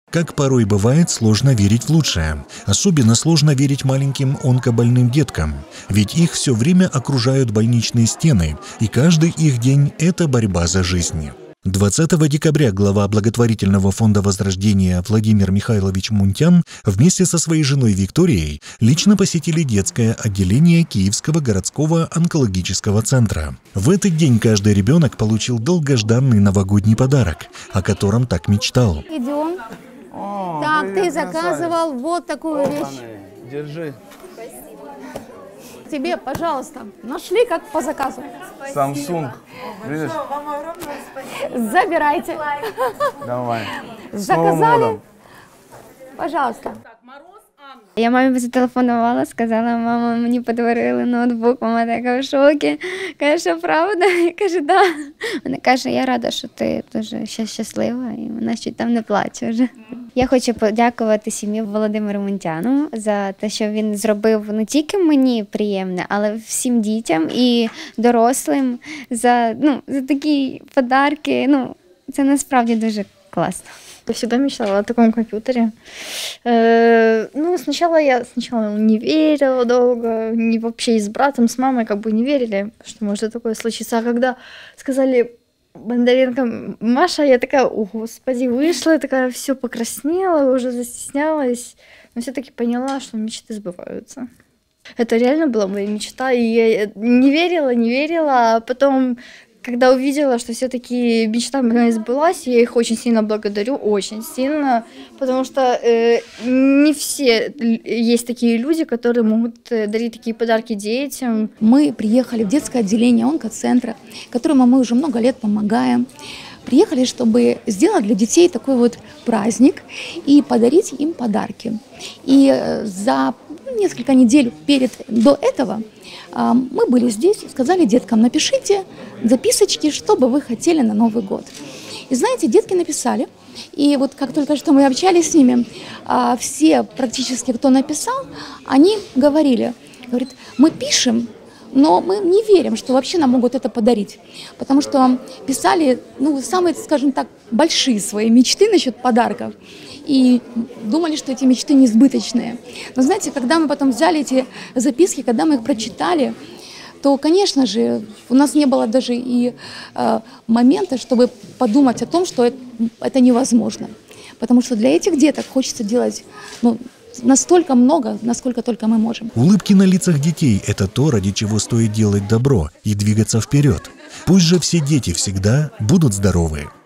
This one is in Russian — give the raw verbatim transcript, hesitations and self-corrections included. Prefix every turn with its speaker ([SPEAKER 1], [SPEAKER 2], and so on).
[SPEAKER 1] Как порой бывает, сложно верить в лучшее. Особенно сложно верить маленьким онкобольным деткам. Ведь их все время окружают больничные стены, и каждый их день – это борьба за жизнь. двадцатого декабря глава благотворительного фонда Возрождения Владимир Михайлович Мунтян вместе со своей женой Викторией лично посетили детское отделение Киевского городского онкологического центра. В этот день каждый ребенок получил долгожданный новогодний подарок, о котором так мечтал.
[SPEAKER 2] Идем. О, так, привет, ты заказывал красавец. Вот такую О, вещь.
[SPEAKER 3] Держи.
[SPEAKER 2] Тебе, пожалуйста, нашли как по заказу.
[SPEAKER 3] Samsung. Видишь?
[SPEAKER 2] Забирайте.
[SPEAKER 3] Давай.
[SPEAKER 2] Заказали. Пожалуйста.
[SPEAKER 4] Я мамі зателефонувала, сказала, мама, мені подарили ноутбук, мама така в шокі. Каже, що правда? Я кажу, да. Вона каже, я рада, що ти дуже щаслива, і вона ще там не плаче вже. Я хочу подякувати сім'ї Володимиру Мунтяну за те, що він зробив не тільки мені приємне, але всім дітям і дорослим за, ну, за такі подарки. Ну, це насправді дуже классно.
[SPEAKER 5] Я всегда мечтала о таком компьютере. Э, ну, сначала я сначала не верила долго, не вообще и с братом, с мамой как бы не верили, что может такое случиться. А когда сказали Бондаренко Маша, я такая, о господи, вышла, я такая все покраснела, уже застеснялась, но все-таки поняла, что мечты сбываются. Это реально была моя мечта, и я не верила, не верила, а потом... Когда увидела, что все-таки мечта моя сбылась, я их очень сильно благодарю, очень сильно, потому что э, не все есть такие люди, которые могут дарить такие подарки детям.
[SPEAKER 6] Мы приехали в детское отделение онкоцентра, которому мы уже много лет помогаем. Приехали, чтобы сделать для детей такой вот праздник и подарить им подарки. И за несколько недель перед до этого мы были здесь и сказали деткам, напишите записочки, что бы вы хотели на Новый год. И знаете, детки написали, и вот как только что мы общались с ними, все практически, кто написал, они говорили, говорят, мы пишем, но мы не верим, что вообще нам могут это подарить, потому что писали, ну, самые, скажем так, большие свои мечты насчет подарков. И думали, что эти мечты несбыточные. Но знаете, когда мы потом взяли эти записки, когда мы их прочитали, то, конечно же, у нас не было даже и э, момента, чтобы подумать о том, что это, это невозможно. Потому что для этих деток хочется делать, ну, настолько много, насколько только мы можем.
[SPEAKER 1] Улыбки на лицах детей – это то, ради чего стоит делать добро и двигаться вперед. Пусть же все дети всегда будут здоровы.